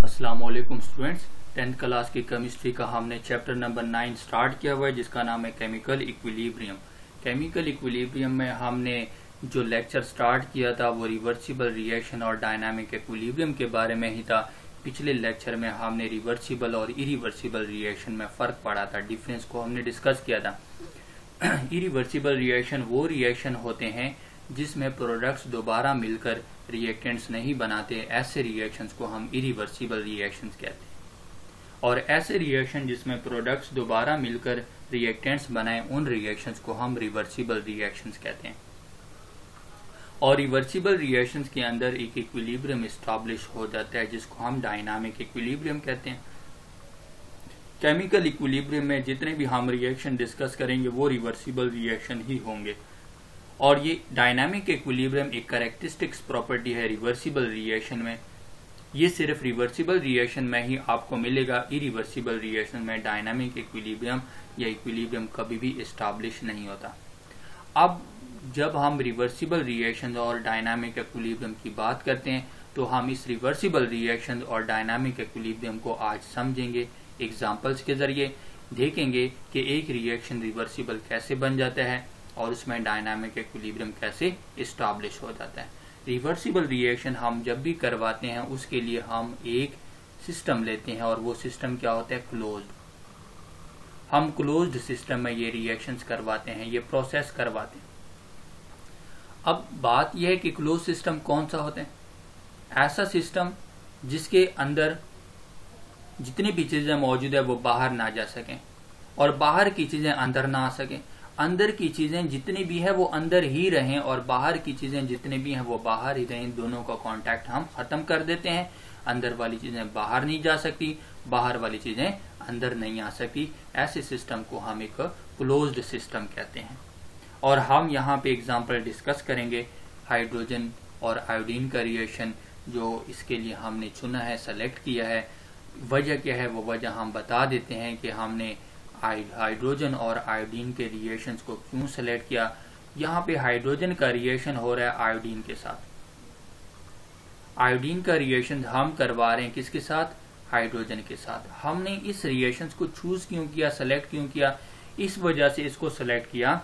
अस्सलामुअलैकुम students, 10th class की chemistry का हमने चैप्टर नंबर 9 स्टार्ट किया हुआ है जिसका नाम है केमिकल इक्विलिब्रियम। केमिकल इक्विलिब्रियम में हमने जो लेक्चर स्टार्ट किया था वो रिवर्सिबल रिएक्शन और डायनामिक इक्विलिब्रियम के बारे में ही था। पिछले लेक्चर में हमने रिवर्सिबल और इरिवर्सिबल रिएक्शन में फर्क पड़ा था, डिफरेंस को हमने डिस्कस किया था। इरिवर्सिबल रिएक्शन वो रिएक्शन होते हैं जिसमें प्रोडक्ट्स दोबारा मिलकर रिएक्टेंट्स नहीं बनाते, ऐसे रिएक्शंस को हम इरिवर्सिबल रिएक्शंस कहते हैं। और ऐसे रिएक्शन जिसमें प्रोडक्ट्स दोबारा मिलकर रिएक्टेंट्स बनाए, उन रिएक्शंस को हम रिवर्सिबल रिएक्शंस कहते हैं। और रिवर्सिबल रिएक्शंस के अंदर एक इक्विलिब्रियम एस्टैब्लिश हो जाता है जिसको हम डायनामिक इक्विलिब्रियम कहते हैं। केमिकल इक्विलिब्रियम में जितने भी हम रिएक्शन डिस्कस करेंगे वो रिवर्सिबल रिएक्शन ही होंगे। और ये डायनामिक इक्विलिब्रियम एक कैरेक्टरिस्टिक्स प्रॉपर्टी है रिवर्सिबल रिएक्शन में। ये सिर्फ रिवर्सिबल रिएक्शन में ही आपको मिलेगा, इरिवर्सिबल रिएक्शन में डायनामिक इक्विलिब्रियम या इक्विलिब्रियम कभी भी एस्टैब्लिश नहीं होता। अब जब हम रिवर्सिबल रिएक्शन और डायनामिक इक्विलिब्रियम की बात करते हैं तो हम इस रिवर्सिबल रिएक्शन और डायनामिक इक्विलिब्रियम को आज समझेंगे। एग्जाम्पल्स के जरिए देखेंगे कि एक रिएक्शन रिवर्सिबल कैसे बन जाता है और उसमें डायनामिक इक्विलिब्रियम कैसे एस्टैब्लिश हो जाता है। रिवर्सिबल रिएक्शन हम जब भी करवाते हैं उसके लिए हम एक सिस्टम लेते हैं और वो सिस्टम क्या होता है, क्लोज्ड। हम क्लोज्ड सिस्टम में ये रिएक्शंस करवाते हैं, ये प्रोसेस करवाते हैं। अब बात यह है कि क्लोज सिस्टम कौन सा होता है? ऐसा सिस्टम जिसके अंदर जितनी भी चीजें मौजूद है वो बाहर ना जा सकें और बाहर की चीजें अंदर ना आ सकें। अंदर की चीजें जितनी भी है वो अंदर ही रहें और बाहर की चीजें जितनी भी हैं वो बाहर ही रहें। दोनों का कांटेक्ट हम खत्म कर देते हैं। अंदर वाली चीजें बाहर नहीं जा सकती, बाहर वाली चीजें अंदर नहीं आ सकती। ऐसे सिस्टम को हम एक क्लोज्ड सिस्टम कहते हैं। और हम यहाँ पे एग्जाम्पल डिस्कस करेंगे हाइड्रोजन और आयोडीन का रिएक्शन, जो इसके लिए हमने चुना है, सेलेक्ट किया है। वजह क्या है वो वजह हम बता देते हैं कि हमने हाइड्रोजन और आयोडीन के रिएक्शंस को क्यों सेलेक्ट किया। यहाँ पे हाइड्रोजन का रिएक्शन हो रहा है आयोडीन के साथ। आयोडीन का रिएक्शन हम करवा रहे हैं किसके साथ? हाइड्रोजन के साथ। हमने इस रिएक्शंस को चूज क्यों किया, सेलेक्ट क्यों किया? इस वजह से इसको सेलेक्ट किया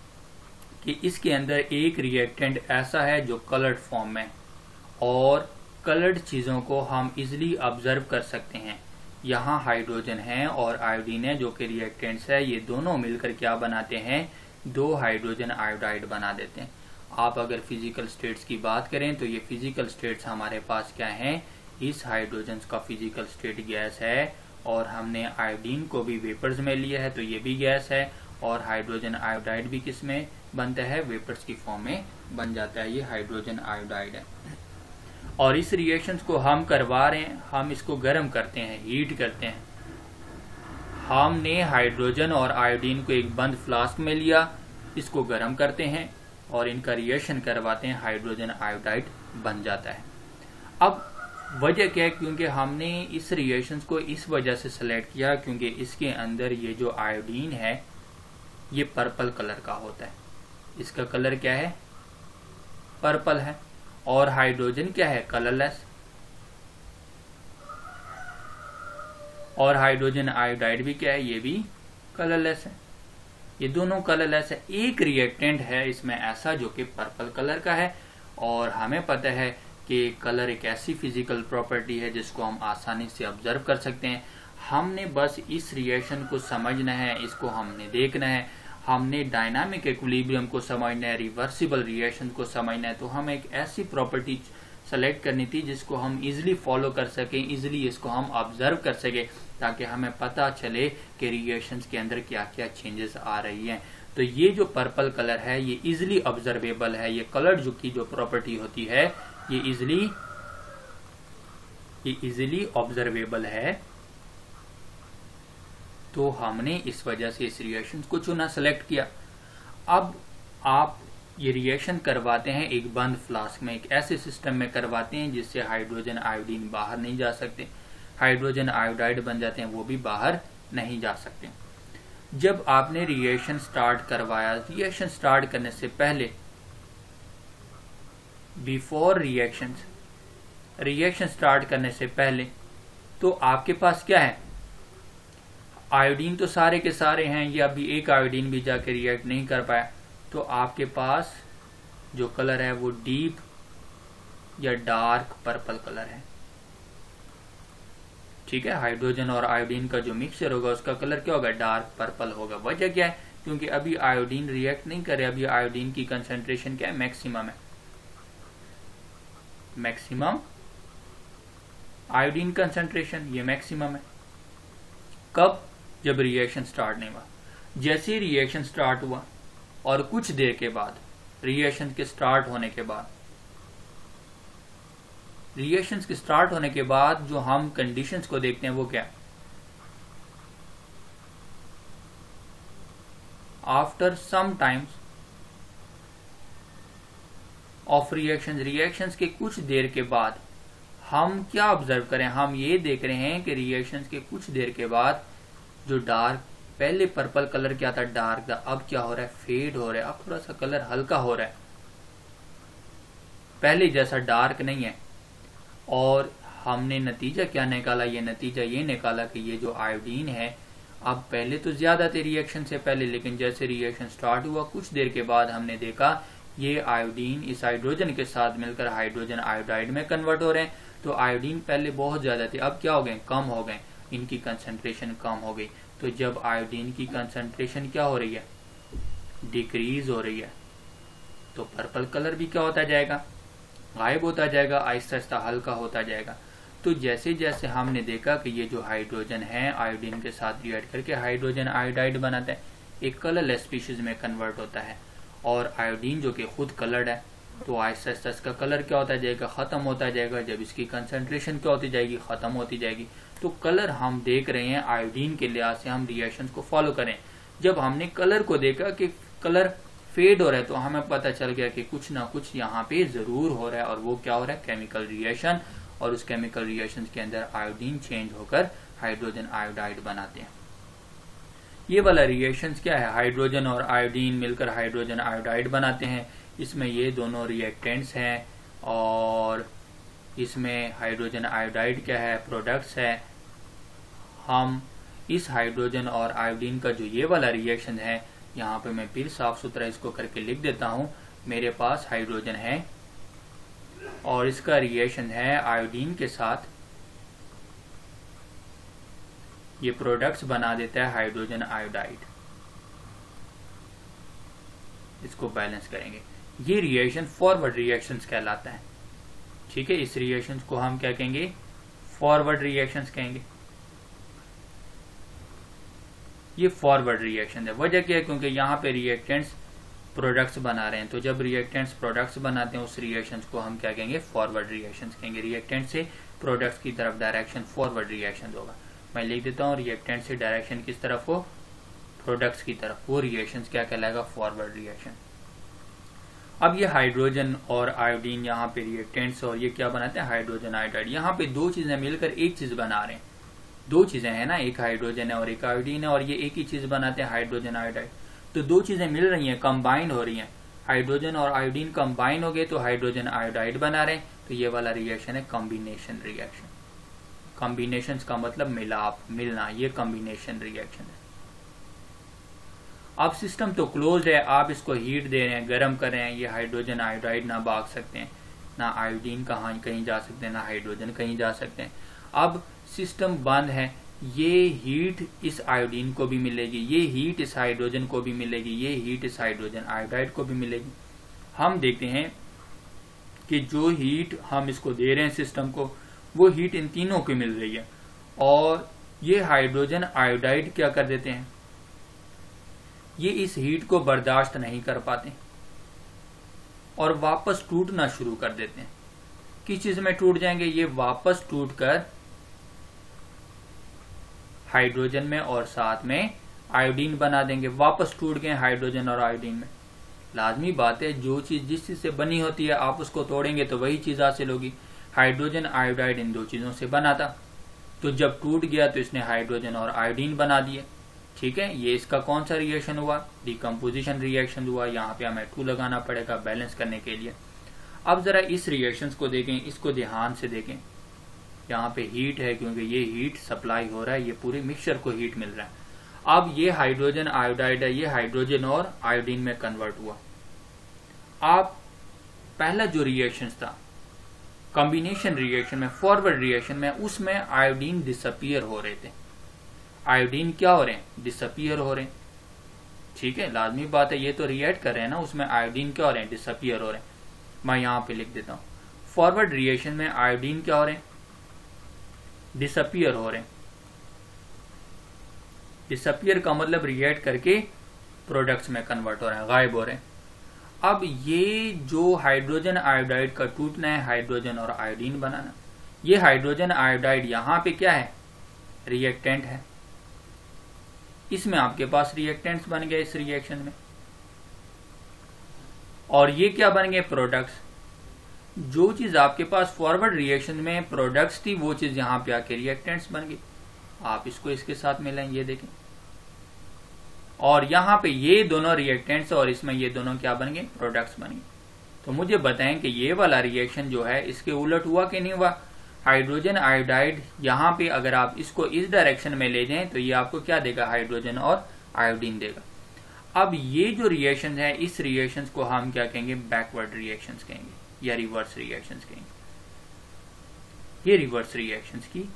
कि इसके अंदर एक रिएक्टेंट ऐसा है जो कलर्ड फॉर्म में, और कलर्ड चीजों को हम इजिली ऑब्जर्व कर सकते हैं। यहाँ हाइड्रोजन है और आयोडीन है जो कि रिएक्टेंट्स है, ये दोनों मिलकर क्या बनाते हैं? दो हाइड्रोजन आयोडाइड बना देते हैं। आप अगर फिजिकल स्टेट्स की बात करें तो ये फिजिकल स्टेट्स हमारे पास क्या हैं? इस हाइड्रोजन का फिजिकल स्टेट गैस है और हमने आयोडीन को भी वेपर्स में लिया है तो ये भी गैस है, और हाइड्रोजन आयोडाइड भी किस में बनता है? वेपर्स की फॉर्म में बन जाता है। ये हाइड्रोजन आयोडाइड है। और इस रिएक्शंस को हम करवा रहे हैं, हम इसको गर्म करते हैं, हीट करते हैं। हमने हाइड्रोजन और आयोडीन को एक बंद फ्लास्क में लिया, इसको गर्म करते हैं और इनका रिएक्शन करवाते हैं, हाइड्रोजन आयोडाइड बन जाता है। अब वजह क्या है? क्योंकि हमने इस रिएक्शंस को इस वजह से सिलेक्ट किया क्योंकि इसके अंदर ये जो आयोडीन है ये पर्पल कलर का होता है। इसका कलर क्या है? पर्पल है। और हाइड्रोजन क्या है? कलरलेस। और हाइड्रोजन आयोडाइड भी क्या है? ये भी कलरलेस है। ये दोनों कलरलेस है। एक रिएक्टेंट है इसमें ऐसा जो कि पर्पल कलर का है, और हमें पता है कि कलर एक ऐसी फिजिकल प्रॉपर्टी है जिसको हम आसानी से ऑब्जर्व कर सकते हैं। हमने बस इस रिएक्शन को समझना है, इसको हमने देखना है, हमने डायनामिक इक्विलिब्रियम को समझना है, रिवर्सिबल रिएक्शन को समझना है। तो हमें एक ऐसी प्रॉपर्टी सेलेक्ट करनी थी जिसको हम इजिली फॉलो कर सकें, इजिली इसको हम ऑब्जर्व कर सकें, ताकि हमें पता चले कि रिएक्शंस के अंदर क्या क्या चेंजेस आ रही हैं। तो ये जो पर्पल कलर है ये इजिली ऑब्जर्वेबल है। ये कलर की जो प्रॉपर्टी होती है ये इजिली ऑब्जर्वेबल है। तो हमने इस वजह से इस रिएक्शन को चुना, सेलेक्ट किया। अब आप ये रिएक्शन करवाते हैं एक बंद फ्लास्क में, एक ऐसे सिस्टम में करवाते हैं जिससे हाइड्रोजन आयोडीन बाहर नहीं जा सकते, हाइड्रोजन आयोडाइड बन जाते हैं, वो भी बाहर नहीं जा सकते। जब आपने रिएक्शन स्टार्ट करवाया, रिएक्शन स्टार्ट करने से पहले, बिफोर रिएक्शन स्टार्ट करने से पहले तो आपके पास क्या है, आयोडीन तो सारे के सारे हैं, ये अभी एक आयोडीन भी जाके रिएक्ट नहीं कर पाया, तो आपके पास जो कलर है वो डीप या डार्क पर्पल कलर है। ठीक है, हाइड्रोजन और आयोडीन का जो मिक्सचर होगा उसका कलर क्या होगा, डार्क पर्पल होगा। वजह क्या है, क्योंकि अभी आयोडीन रिएक्ट नहीं करे, अभी आयोडीन की कंसंट्रेशन क्या है, मैक्सिमम है। मैक्सिमम आयोडीन कंसंट्रेशन ये मैक्सिमम है। कब, जब रिएक्शन स्टार्ट नहीं हुआ। जैसे ही रिएक्शन स्टार्ट हुआ और कुछ देर के बाद, रिएक्शन के स्टार्ट होने के बाद, रिएक्शंस के स्टार्ट होने के बाद जो हम कंडीशंस को देखते हैं वो क्या है, after some times of reactions के कुछ देर के बाद हम क्या ऑब्जर्व करें, हम ये देख रहे हैं कि रिएक्शंस के कुछ देर के बाद जो डार्क, पहले पर्पल कलर क्या था, डार्क था, अब क्या हो रहा है, फेड हो रहा है, अब थोड़ा सा कलर हल्का हो रहा है, पहले जैसा डार्क नहीं है। और हमने नतीजा क्या निकाला, ये नतीजा ये निकाला कि ये जो आयोडीन है, अब पहले तो ज्यादा थे रिएक्शन से पहले, लेकिन जैसे रिएक्शन स्टार्ट हुआ कुछ देर के बाद हमने देखा ये आयोडीन इस हाइड्रोजन के साथ मिलकर हाइड्रोजन आयोडाइड में कन्वर्ट हो रहे हैं। तो आयोडीन पहले बहुत ज्यादा थे, अब क्या हो गए, कम हो गए, इनकी कंसंट्रेशन कम हो गई। तो जब आयोडीन की कंसंट्रेशन क्या हो रही है, डिक्रीज हो रही है, तो पर्पल कलर भी क्या होता जाएगा, गायब होता जाएगा, आहिस्ता आहिस्ता हल्का होता जाएगा। तो जैसे जैसे हमने देखा कि ये जो हाइड्रोजन है आयोडीन के साथ रिएक्ट करके हाइड्रोजन आयोडाइड बनाता है, एक कलरलेस स्पीशीज में कन्वर्ट होता है, और आयोडीन जो कि खुद कलर्ड है, तो आहिस्ता आहिस्ता इसका कलर क्या होता जाएगा, खत्म होता जाएगा। जब इसकी कंसंट्रेशन क्या होती जाएगी, खत्म होती जाएगी। तो कलर हम देख रहे हैं आयोडीन के लिहाज से, हम रिएक्शंस को फॉलो करें। जब हमने कलर को देखा कि कलर फेड हो रहा है, तो हमें पता चल गया कि कुछ ना कुछ यहाँ पे जरूर हो रहा है, और वो क्या हो रहा है, केमिकल रिएक्शन। और उस केमिकल रिएक्शन के अंदर आयोडीन चेंज होकर हाइड्रोजन आयोडाइड बनाते हैं। ये वाला रिएक्शन क्या है, हाइड्रोजन और आयोडीन मिलकर हाइड्रोजन आयोडाइड बनाते हैं। इसमें ये दोनों रिएक्टेंट्स हैं, और इसमें हाइड्रोजन आयोडाइड क्या है, प्रोडक्ट्स है। हम इस हाइड्रोजन और आयोडीन का जो ये वाला रिएक्शन है, यहाँ पे मैं फिर साफ सुथरा इसको करके लिख देता हूँ। मेरे पास हाइड्रोजन है और इसका रिएक्शन है आयोडीन के साथ, ये प्रोडक्ट्स बना देता है हाइड्रोजन आयोडाइड। इसको बैलेंस करेंगे, ये रिएक्शन फॉरवर्ड रिएक्शंस कहलाता है। ठीक है, इस रिएक्शंस को हम क्या कहेंगे, फॉरवर्ड रिएक्शंस कहेंगे। ये फॉरवर्ड रिएक्शन है। वजह क्या है, क्योंकि यहाँ पे रिएक्टेंट्स प्रोडक्ट्स बना रहे हैं, तो जब रिएक्टेंट्स प्रोडक्ट्स बनाते हैं उस रिएक्शंस को हम क्या कहेंगे, फॉरवर्ड रिएक्शंस कहेंगे। रिएक्टेंट से प्रोडक्ट्स की तरफ डायरेक्शन फॉरवर्ड रिएक्शन होगा। मैं लिख देता हूँ, रिएक्टेंट से डायरेक्शन किस तरफ हो, प्रोडक्ट्स की तरफ, वो रिएक्शंस क्या कहलाएगा, फॉरवर्ड रिएक्शन। अब ये हाइड्रोजन और आयोडीन यहाँ पे रिएक्टेंट्स, और ये क्या बनाते हैं, हाइड्रोजन आयोडाइड। यहाँ पे दो चीजें मिलकर एक चीज बना रहे हैं। दो चीजें हैं ना, एक हाइड्रोजन है और एक आयोडीन है, और ये एक ही चीज बनाते हैं, हाइड्रोजन आयोडाइड। तो दो चीजें मिल रही हैं, कंबाइन हो रही हैं। हाइड्रोजन और आयोडीन कंबाइन हो गए तो हाइड्रोजन आयोडाइड बना रहे हैं। तो ये वाला रिएक्शन है कॉम्बिनेशन रिएक्शन। कॉम्बिनेशन का मतलब मिलाप, मिलना, ये कॉम्बिनेशन रिएक्शन है। अब सिस्टम तो क्लोज है, आप इसको हीट दे रहे हैं, गर्म कर रहे हैं, ये हाइड्रोजन आयोडाइड ना भाग सकते हैं, ना आयोडीन कहीं जा सकते हैं, ना हाइड्रोजन कहीं जा सकते हैं। अब सिस्टम बंद है, ये हीट इस आयोडीन को भी मिलेगी, ये हीट इस हाइड्रोजन को भी मिलेगी, ये हीट इस हाइड्रोजन आयोडाइड को भी मिलेगी। हम देखते हैं कि जो हीट हम इसको दे रहे हैं सिस्टम को, वो हीट इन तीनों को मिल रही है, और ये हाइड्रोजन आयोडाइड क्या कर देते हैं, ये इस हीट को बर्दाश्त नहीं कर पाते और वापस टूटना शुरू कर देते हैं। किस चीज में टूट जाएंगे, ये वापस टूटकर हाइड्रोजन में और साथ में आयोडीन बना देंगे। वापस टूट गए हाइड्रोजन और आयोडीन में। लाजमी बात है, जो चीज जिस चीज से बनी होती है आप उसको तोड़ेंगे तो वही चीज हासिल होगी। हाइड्रोजन आयोडाइड इन दो चीजों से बना था, तो जब टूट गया तो इसने हाइड्रोजन और आयोडीन बना दिए। ठीक है, ये इसका कौन सा रिएक्शन हुआ, डिकम्पोजिशन रिएक्शन हुआ। यहाँ पे हमें 2 लगाना पड़ेगा बैलेंस करने के लिए। अब जरा इस रिएक्शंस को देखें, इसको ध्यान से देखें। यहाँ पे हीट है क्योंकि ये हीट सप्लाई हो रहा है, ये पूरे मिक्सचर को हीट मिल रहा है। अब ये हाइड्रोजन आयोडाइड है, ये हाइड्रोजन और आयोडीन में कन्वर्ट हुआ। आप पहला जो रिएक्शन था कॉम्बिनेशन रिएक्शन में, फॉरवर्ड रिएक्शन में, उसमें आयोडीन डिसअपियर हो रहे थे। आयोडीन क्या हो रहे हैं? डिसअपियर हो रहे हैं। ठीक है, लाजमी बात है, ये तो रिएक्ट कर रहे हैं ना, उसमें आयोडीन क्या हो रहे हैं? डिसअपियर हो रहे हैं। मैं यहां पे लिख देता हूं, फॉरवर्ड रिएक्शन में आयोडीन क्या हो रहे हैं? डिसअपियर हो रहे हैं। डिसअपियर का मतलब रिएक्ट करके प्रोडक्ट्स में कन्वर्ट हो रहे हैं, गायब हो रहे हैं। अब ये जो हाइड्रोजन आयोडाइड का टूटना है, हाइड्रोजन और आयोडीन बनाना, ये हाइड्रोजन आयोडाइड यहां पे क्या है? रिएक्टेंट है। इसमें आपके पास रिएक्टेंट्स बन गए इस रिएक्शन में, और ये क्या बन गए? प्रोडक्ट्स। जो चीज आपके पास फॉरवर्ड रिएक्शन में प्रोडक्ट्स थी, वो चीज यहां पे आके रिएक्टेंट्स बन गई। आप इसको इसके साथ मिलाएं, ये देखें, और यहां पे ये दोनों रिएक्टेंट्स और इसमें ये दोनों क्या बन गए? प्रोडक्ट्स बन गए। तो मुझे बताएं कि ये वाला रिएक्शन जो है इसके उलट हुआ कि नहीं हुआ? हाइड्रोजन आयोडाइड यहां पे अगर आप इसको इस डायरेक्शन में ले जाएं तो ये आपको क्या देगा? हाइड्रोजन और आयोडीन देगा। अब ये जो रिएक्शन है, इस रिएक्शन को हम क्या कहेंगे? बैकवर्ड रिएक्शन कहेंगे या रिवर्स रिएक्शन कहेंगे। ये रिवर्स रिएक्शन की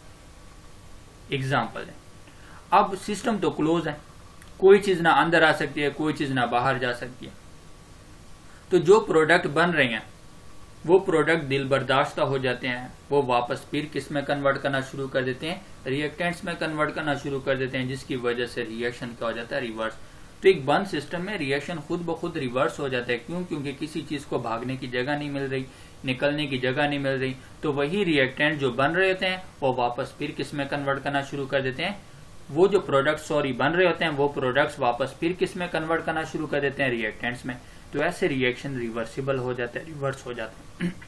एग्जाम्पल है। अब सिस्टम तो क्लोज है, कोई चीज ना अंदर आ सकती है, कोई चीज ना बाहर जा सकती है। तो जो प्रोडक्ट बन रहे हैं वो प्रोडक्ट दिल बर्दाश्त हो जाते हैं, वो वापस फिर किस में कन्वर्ट करना शुरू कर देते हैं? रिएक्टेंट्स में कन्वर्ट करना शुरू कर देते हैं, जिसकी वजह से रिएक्शन क्या हो जाता है? रिवर्स। तो एक बंद सिस्टम में रिएक्शन खुद ब खुद रिवर्स हो जाता है। क्यों? क्योंकि किसी चीज को भागने की जगह नहीं मिल रही, निकलने की जगह नहीं मिल रही, तो वही रिएक्टेंट जो बन रहे होते हैं वो वापस फिर किस में कन्वर्ट करना शुरू कर देते हैं? वो जो प्रोडक्ट्स बन रहे होते हैं वो प्रोडक्ट्स वापस फिर किस में कन्वर्ट करना शुरू कर देते हैं? रिएक्टेंट्स में। तो ऐसे रिएक्शन रिवर्सिबल हो जाते हैं, रिवर्स हो जाते हैं।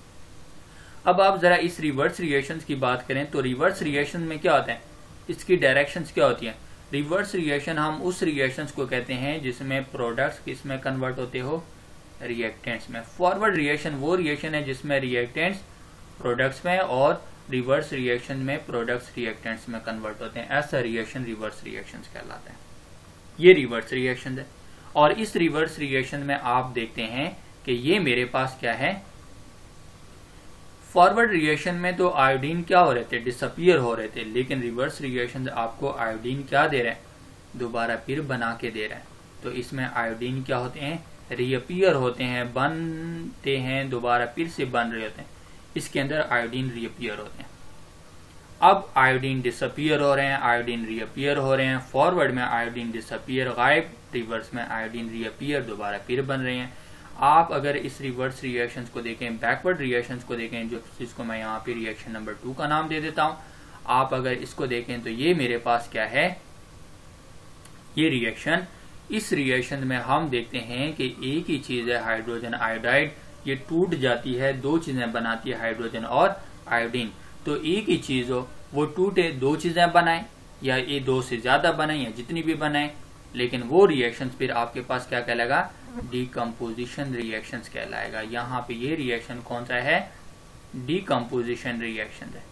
अब आप जरा इस रिवर्स रिएक्शंस की बात करें तो रिवर्स रिएक्शन में क्या होता है? इसकी डायरेक्शंस क्या होती हैं? रिवर्स रिएक्शन हम उस रिएक्शंस को कहते हैं जिसमें प्रोडक्ट्स किस में कन्वर्ट होते हो? रिएक्टेंट्स में। फॉरवर्ड रिएक्शन वो रिएक्शन है जिसमें रिएक्टेंट्स प्रोडक्ट्स में और रिवर्स रिएक्शन में प्रोडक्ट्स रिएक्टेंट्स में कन्वर्ट होते हैं। ऐसा रिएक्शन रिवर्स रिएक्शन कहलाता है। ये रिवर्स रिएक्शन है। और इस रिवर्स रिएक्शन में आप देखते हैं कि ये मेरे पास क्या है? फॉरवर्ड रिएक्शन में तो आयोडीन क्या हो रहे थे? डिसअपियर हो रहे थे। लेकिन रिवर्स रिएक्शन आपको आयोडीन क्या दे रहा है? दोबारा फिर बना के दे रहा है। तो इसमें आयोडीन क्या होते हैं? रीअपियर होते हैं, बनते हैं, दोबारा फिर से बन रहे होते हैं। इसके अंदर आयोडीन रीअपियर होते हैं। अब आयोडीन डिसअपियर हो रहे हैं, आयोडीन रीअपियर हो रहे हैं। फॉरवर्ड में आयोडीन डिसअपियर, गायब। रिवर्स में आयोडीन रीअपियर, दोबारा फिर बन रहे हैं। आप अगर इस रिवर्स रिएक्शंस को देखें, बैकवर्ड रिएक्शंस को देखें, जो जिसको मैं यहाँ पे रिएक्शन नंबर 2 का नाम दे देता हूं, आप अगर इसको देखें तो ये मेरे पास क्या है? ये रिएक्शन। इस रिएक्शन में हम देखते हैं कि एक ही चीज है हाइड्रोजन आयोडाइड, ये टूट जाती है, दो चीजें बनाती है, हाइड्रोजन और आयोडीन। तो एक ही चीज हो वो टूटे, दो चीजें बनाए, या ये दो से ज्यादा बनाए, या जितनी भी बनाए, लेकिन वो रिएक्शन फिर आपके पास क्या कहलाएगा? डीकम्पोजिशन रिएक्शंस कहलाएगा। यहाँ पे ये रिएक्शन कौन सा है? डीकम्पोजिशन रिएक्शन है।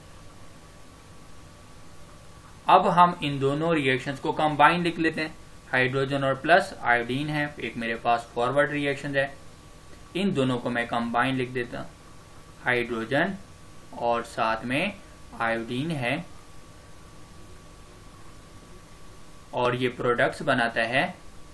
अब हम इन दोनों रिएक्शंस को कंबाइन लिख लेते हैं। हाइड्रोजन और प्लस आयोडीन है, एक मेरे पास फॉरवर्ड रिएक्शन है। इन दोनों को मैं कंबाइन लिख देता हूं, हाइड्रोजन और साथ में आयोडीन है, और ये प्रोडक्ट्स बनाता है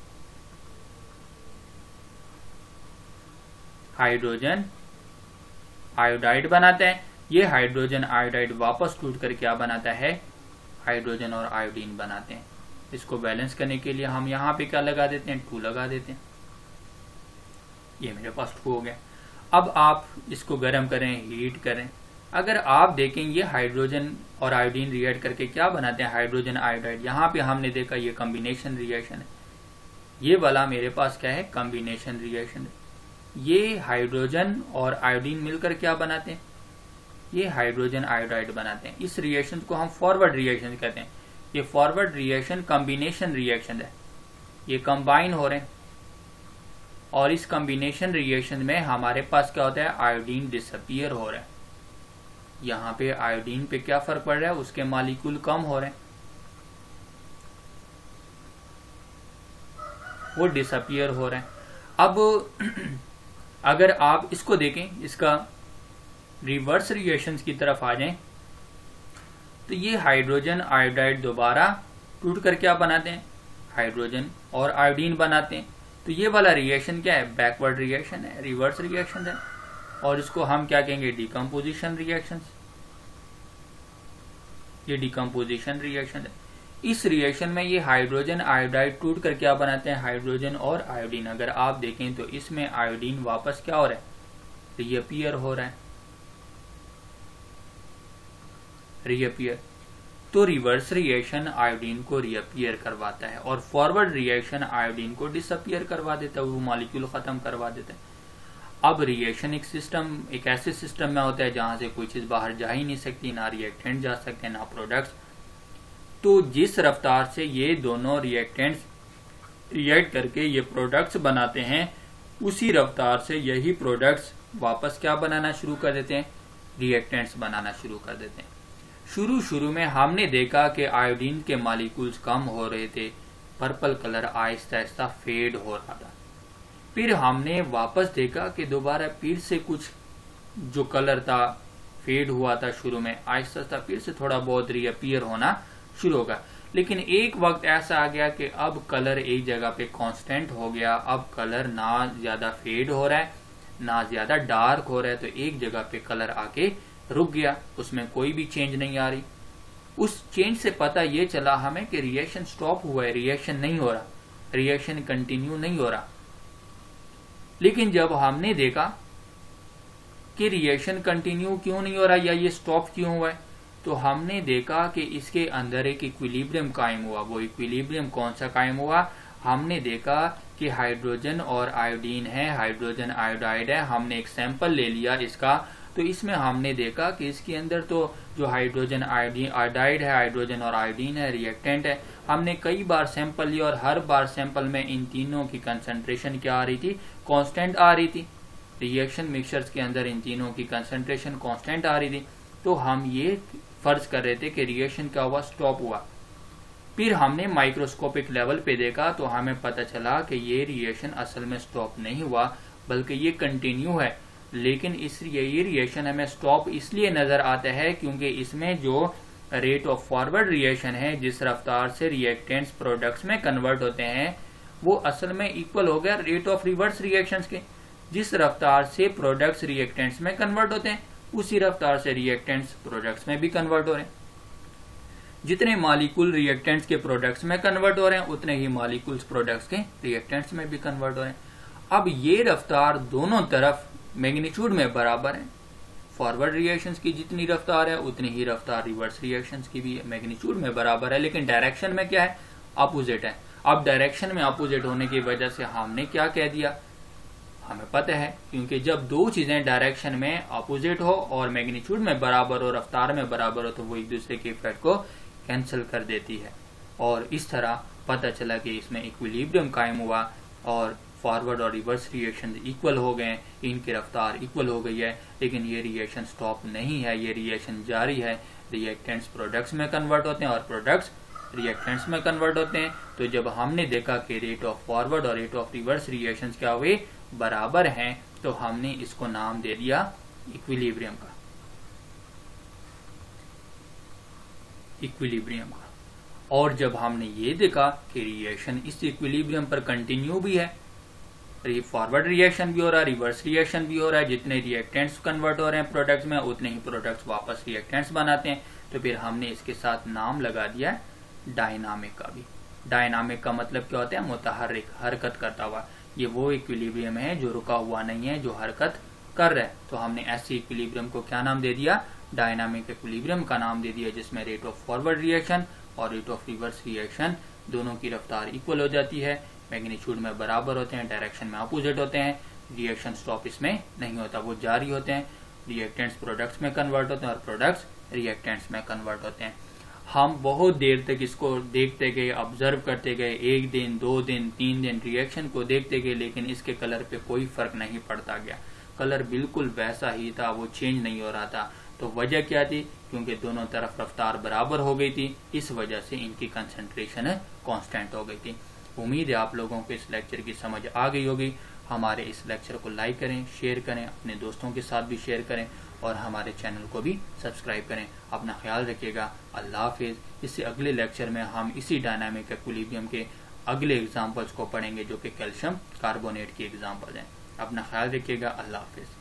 हाइड्रोजन आयोडाइड बनाता है। ये हाइड्रोजन आयोडाइड वापस टूट कर क्या बनाता है? हाइड्रोजन और आयोडीन बनाते हैं। इसको बैलेंस करने के लिए हम यहाँ पे क्या लगा देते हैं? 2 लगा देते हैं। ये मेरे पास 2 हो गया। अब आप इसको गर्म करें, हीट करें। अगर आप देखें ये हाइड्रोजन और आयोडीन रिएक्ट करके क्या बनाते हैं? Hydrogen iodide. यहाँ पे हमने देखा ये कॉम्बिनेशन रिएक्शन है। ये वाला मेरे पास क्या है? कॉम्बिनेशन रिएक्शन है। ये हाइड्रोजन और आयोडीन मिलकर क्या बनाते हैं? ये हाइड्रोजन आयोडाइड बनाते हैं। इस रिएक्शन को हम फॉरवर्ड रिएक्शन कहते हैं। ये फॉरवर्ड रिएक्शन कॉम्बिनेशन रिएक्शन है, ये कंबाइन हो रहे हैं, और इस कॉम्बिनेशन रिएक्शन में हमारे पास क्या होता है? आयोडीन डिसअपियर हो रहा है। यहाँ पे आयोडीन पे क्या फर्क पड़ रहा है, उसके मॉलिक्यूल कम हो रहे हैं, वो डिसअपियर हो रहे हैं। अब अगर आप इसको देखें, इसका रिवर्स रिएशंस की तरफ आ जाएं, तो ये हाइड्रोजन आयोडाइड दोबारा टूट कर क्या बनाते हैं, हाइड्रोजन और आयोडीन बनाते हैं। तो ये वाला रिएक्शन क्या है, बैकवर्ड रिएक्शन है, रिवर्स रिएक्शन है, और इसको हम क्या कहेंगे, डिकम्पोजिशन रिएक्शन। ये डिकम्पोजिशन रिएक्शन है। इस रिएक्शन में ये हाइड्रोजन आयोडाइड टूट कर क्या बनाते हैं, हाइड्रोजन और आयोडीन। अगर आप देखें तो इसमें आयोडीन वापस क्या हो रहा है, रीअपियर हो रहा है, रीअपियर। तो रिवर्स रिएक्शन आयोडीन को रीअपियर करवाता है और फॉरवर्ड रिएक्शन आयोडीन को डिसअपियर करवा देता है, वो मॉलिक्यूल खत्म करवा देता है। अब रिएक्शन एक ऐसे सिस्टम में होता है जहां से कोई चीज बाहर जा ही नहीं सकती, ना रिएक्टेंट जा सकते ना प्रोडक्ट्स। तो जिस रफ्तार से ये दोनों रिएक्टेंट्स रिएक्ट करके ये प्रोडक्ट्स बनाते हैं, उसी रफ्तार से यही प्रोडक्ट्स वापस क्या बनाना शुरू कर देते हैं, रिएक्टेंट्स बनाना शुरू कर देते हैं। शुरू में हमने देखा कि आयोडीन के मॉलिक्यूल्स कम हो रहे थे, purple colour Aahista Aahista fade हो रहा था। फिर हमने वापस देखा कि दोबारा फिर से कुछ जो कलर था फेड हुआ था शुरू में, आहिस्ता आहिस्ता फिर से थोड़ा बहुत रीअपियर होना शुरू होगा। लेकिन एक वक्त ऐसा आ गया कि अब कलर एक जगह पे कांस्टेंट हो गया, अब कलर ना ज्यादा फेड हो रहा है ना ज्यादा डार्क हो रहा है, तो एक जगह पे कलर आके रुक गया, उसमें कोई भी चेंज नहीं आ रही। उस चेंज से पता ये चला हमें कि रिएक्शन स्टॉप हुआ है, रिएक्शन नहीं हो रहा, रिएक्शन कंटिन्यू नहीं हो रहा। लेकिन जब हमने देखा कि रिएक्शन कंटिन्यू क्यों नहीं हो रहा या ये स्टॉप क्यों हुआ है, तो हमने देखा कि इसके अंदर एक इक्विलिब्रियम कायम हुआ। वो इक्विलिब्रियम कौन सा कायम हुआ, हमने देखा कि हाइड्रोजन और आयोडीन है, हाइड्रोजन आयोडाइड है। हमने एक सैंपल ले लिया इसका, तो इसमें हमने देखा कि इसके अंदर तो जो हाइड्रोजन आयोडाइड है, हाइड्रोजन और आयोडीन है, रिएक्टेंट है। हमने कई बार सैंपल लिया और हर बार सैंपल में इन तीनों की कंसंट्रेशन क्या आ रही थी, कांस्टेंट आ रही थी। रिएक्शन मिक्सचर्स के अंदर इन तीनों की कंसंट्रेशन कांस्टेंट आ रही थी। तो हम ये फर्ज कर रहे थे कि रिएक्शन क्या हुआ, स्टॉप हुआ। फिर हमने माइक्रोस्कोपिक लेवल पे देखा तो हमें पता चला कि ये रिएक्शन असल में स्टॉप नहीं हुआ, बल्कि ये कंटिन्यू है। लेकिन ये रिएक्शन हमें स्टॉप इसलिए नजर आता है क्योंकि इसमें जो रेट ऑफ फॉरवर्ड रिएक्शन है, जिस रफ्तार से रिएक्टेंट्स प्रोडक्ट्स में कन्वर्ट होते हैं, वो असल में इक्वल हो गया रेट ऑफ रिवर्स रिएक्शंस के। जिस रफ्तार से प्रोडक्ट्स रिएक्टेंट्स में कन्वर्ट होते हैं, उसी रफ्तार से रिएक्टेंट्स प्रोडक्ट्स में भी कन्वर्ट हो रहे हैं। जितने मॉलिक्यूल रिएक्टेंट्स के प्रोडक्ट्स में कन्वर्ट हो रहे हैं, उतने ही मॉलिक्यूल्स प्रोडक्ट्स के रिएक्टेंट्स में भी कन्वर्ट हो रहे हैं। अब ये रफ्तार दोनों तरफ मैग्नीट्यूड में बराबर है। फॉरवर्ड रिएक्शंस की जितनी रफ्तार है, उतनी ही रफ्तार रिवर्स रिएक्शंस की भी मैग्नीट्यूड में बराबर है। लेकिन डायरेक्शन में क्या है, अपोजिट है। अब डायरेक्शन में अपोजिट होने की वजह से हमने क्या कह दिया, हमें पता है, क्योंकि जब दो चीजें डायरेक्शन में अपोजिट हो और मैग्नीट्यूड में बराबर हो, रफ्तार में बराबर हो, तो वो एक दूसरे के इफेक्ट को कैंसिल कर देती है। और इस तरह पता चला कि इसमें इक्विलिब्रियम कायम हुआ और फॉरवर्ड और रिवर्स रिएक्शन इक्वल हो गए, इनकी रफ्तार इक्वल हो गई है। लेकिन ये रिएक्शन स्टॉप नहीं है, ये रिएक्शन जारी है। रिएक्टेंट्स प्रोडक्ट्स में कन्वर्ट होते हैं और प्रोडक्ट्स रिएक्टेंट्स में कन्वर्ट होते हैं। तो जब हमने देखा कि रेट ऑफ फॉरवर्ड और रेट ऑफ रिवर्स रिएक्शंस क्या हुए, बराबर हैं, तो हमने इसको नाम दे दिया इक्विलिब्रियम का, इक्विलिब्रियम का। और जब हमने ये देखा कि रिएक्शन इस इक्विलिब्रियम पर कंटिन्यू भी है, फॉरवर्ड रिएक्शन भी हो रहा है, रिवर्स रिएक्शन भी हो रहा है, जितने रिएक्टेंट्स कन्वर्ट हो रहे हैं प्रोडक्ट्स में, उतने ही प्रोडक्ट्स वापस रिएक्टेंट्स बनाते हैं। तो फिर हमने इसके साथ नाम लगा दिया डायनामिक का भी। डायनामिक का मतलब क्या होता है, मुतहर्रिक, हरकत करता हुआ। ये वो इक्विलिब्रियम है जो रुका हुआ नहीं है, जो हरकत कर रहा है। तो हमने ऐसे इक्विलिब्रियम को क्या नाम दे दिया, डायनामिक इक्विलिब्रियम का नाम दे दिया, जिसमें रेट ऑफ फॉरवर्ड रिएक्शन और रेट ऑफ रिवर्स रिएक्शन दोनों की रफ्तार इक्वल हो जाती है, मैग्नीट्यूड में बराबर होते हैं, डायरेक्शन में अपोजिट होते हैं, रिएक्शन स्टॉप इसमें नहीं होता, वो जारी होते हैं। रिएक्टेंट्स प्रोडक्ट्स में कन्वर्ट होते हैं और प्रोडक्ट्स रिएक्टेंट्स में कन्वर्ट होते हैं। हम बहुत देर तक इसको देखते गए, ऑब्जर्व करते गए, 1 दिन 2 दिन 3 दिन रिएक्शन को देखते गए, लेकिन इसके कलर पे कोई फर्क नहीं पड़ता गया। कलर बिल्कुल वैसा ही था, वो चेंज नहीं हो रहा था। तो वजह क्या थी? क्योंकि दोनों तरफ रफ्तार बराबर हो गई थी, इस वजह से इनकी कंसंट्रेशन कांस्टेंट हो गई थी। उम्मीद है आप लोगों को इस लेक्चर की समझ आ गई होगी। हमारे इस लेक्चर को लाइक करें, शेयर करें, अपने दोस्तों के साथ भी शेयर करें और हमारे चैनल को भी सब्सक्राइब करें। अपना ख्याल रखिएगा। अल्लाह हाफिज। इससे अगले लेक्चर में हम इसी डायनामिक इक्विलिब्रियम के अगले एग्जाम्पल्स को पढ़ेंगे जो कि कैल्शियम कार्बोनेट की एग्जाम्पल हैं। अपना ख्याल रखिएगा। अल्लाह हाफिज।